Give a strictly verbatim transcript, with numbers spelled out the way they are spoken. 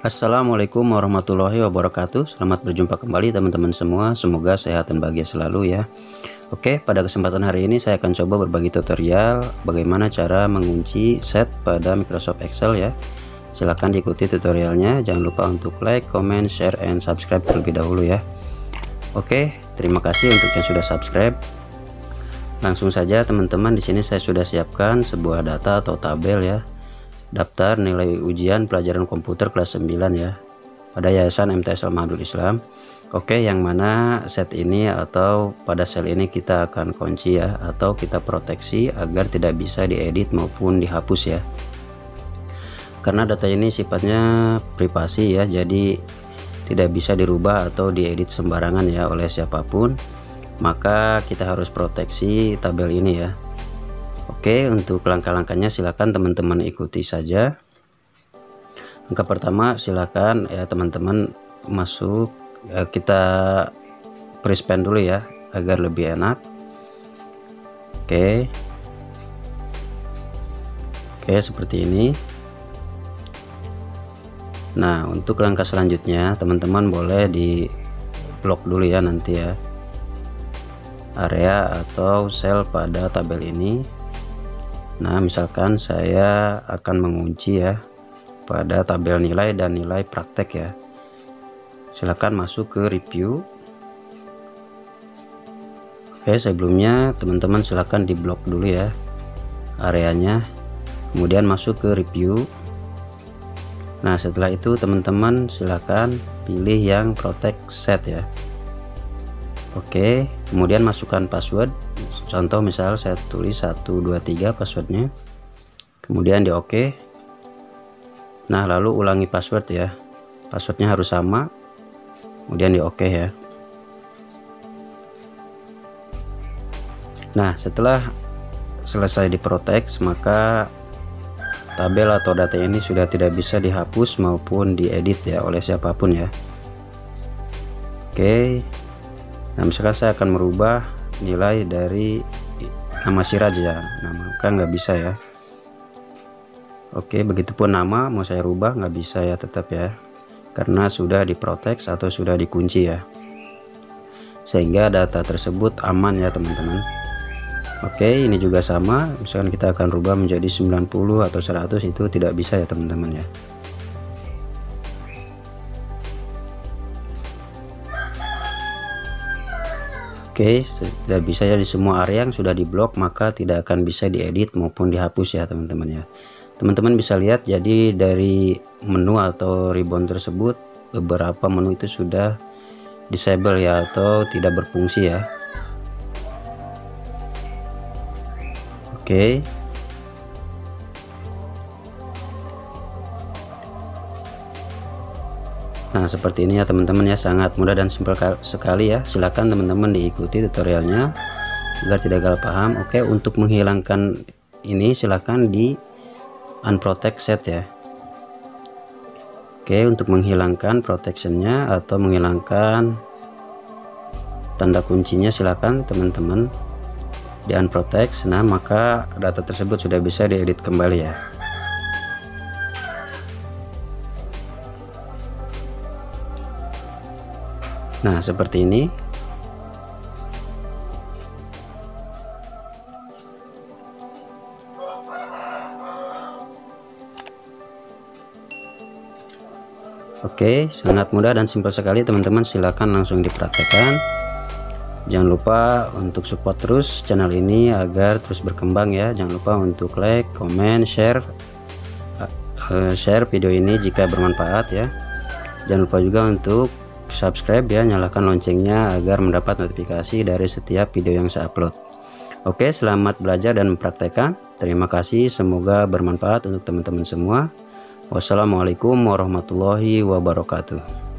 Assalamualaikum warahmatullahi wabarakatuh. Selamat berjumpa kembali teman-teman semua. Semoga sehat dan bahagia selalu ya. Oke, pada kesempatan hari ini saya akan coba berbagi tutorial bagaimana cara mengunci set pada Microsoft Excel ya. Silahkan diikuti tutorialnya. Jangan lupa untuk like, comment, share, and subscribe terlebih dahulu ya. Oke, terima kasih untuk yang sudah subscribe. Langsung saja teman-teman, di sini saya sudah siapkan sebuah data atau tabel ya. Daftar nilai ujian pelajaran komputer kelas sembilan ya, pada Yayasan M T S Al-Mahadul Islam. Oke, yang mana set ini atau pada sel ini kita akan kunci ya, atau kita proteksi agar tidak bisa diedit maupun dihapus ya. Karena data ini sifatnya privasi ya, jadi tidak bisa dirubah atau diedit sembarangan ya oleh siapapun. Maka kita harus proteksi tabel ini ya. Oke, untuk langkah-langkahnya silakan teman-teman ikuti saja. Langkah pertama, silakan ya teman-teman masuk ya, kita press pen dulu ya agar lebih enak. Oke. Oke, seperti ini. Nah, untuk langkah selanjutnya teman-teman boleh di blok dulu ya nanti ya area atau sel pada tabel ini. Nah, misalkan saya akan mengunci ya pada tabel nilai dan nilai praktek ya. Silakan masuk ke review. Oke, sebelumnya teman-teman silakan di blok dulu ya areanya, kemudian masuk ke review. Nah, setelah itu teman-teman silakan pilih yang protect set ya. Oke, kemudian masukkan password. Contoh misal saya tulis satu dua tiga passwordnya, kemudian di oke. Nah, lalu ulangi password ya, passwordnya harus sama, kemudian di oke ya. Nah, setelah selesai diprotect, maka tabel atau data ini sudah tidak bisa dihapus maupun diedit ya oleh siapapun ya. Oke, nah misalkan saya akan merubah nilai dari nama Siraj ya, nama kan nggak bisa ya. Oke, begitupun nama mau saya rubah nggak bisa ya, tetap ya, karena sudah diprotek atau sudah dikunci ya, sehingga data tersebut aman ya teman-teman. Oke, ini juga sama, misalkan kita akan rubah menjadi sembilan puluh atau seratus, itu tidak bisa ya teman-teman ya. Oke, tidak bisa ya di semua area yang sudah diblok, maka tidak akan bisa diedit maupun dihapus ya teman-teman ya. Teman-teman bisa lihat, jadi dari menu atau ribbon tersebut beberapa menu itu sudah disable ya atau tidak berfungsi ya. Oke. Nah, seperti ini ya teman-teman ya, sangat mudah dan simpel sekali ya. Silakan teman-teman diikuti tutorialnya agar tidak gagal paham. Oke, untuk menghilangkan ini silakan di unprotect set ya. Oke, untuk menghilangkan protectionnya atau menghilangkan tanda kuncinya silakan teman-teman di unprotect. Nah, maka data tersebut sudah bisa diedit kembali ya. Nah, seperti ini. Oke, sangat mudah dan simpel sekali teman-teman, silakan langsung dipraktekkan. Jangan lupa untuk support terus channel ini agar terus berkembang ya. Jangan lupa untuk like, comment, share share video ini jika bermanfaat ya. Jangan lupa juga untuk subscribe ya, nyalakan loncengnya agar mendapat notifikasi dari setiap video yang saya upload. Oke, selamat belajar dan mempraktekkan. Terima kasih, semoga bermanfaat untuk teman-teman semua. Wassalamualaikum warahmatullahi wabarakatuh.